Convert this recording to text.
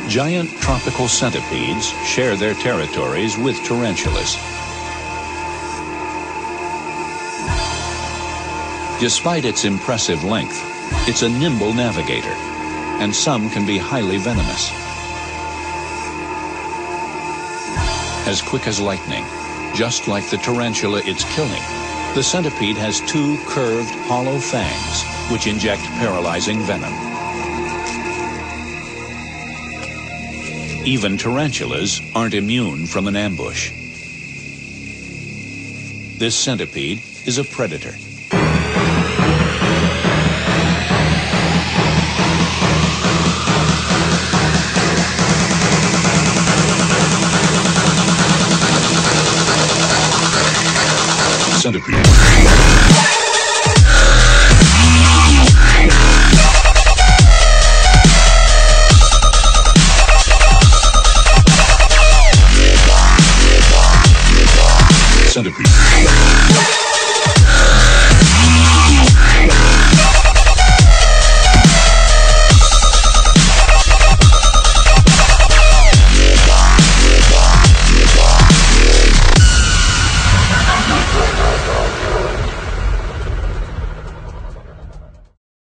Giant tropical centipedes share their territories with tarantulas. Despite its impressive length, it's a nimble navigator, and some can be highly venomous. As quick as lightning, just like the tarantula it's killing, the centipede has two curved, hollow fangs which inject paralyzing venom. Even tarantulas aren't immune from an ambush. This centipede is a predator. Centipede. Centipede.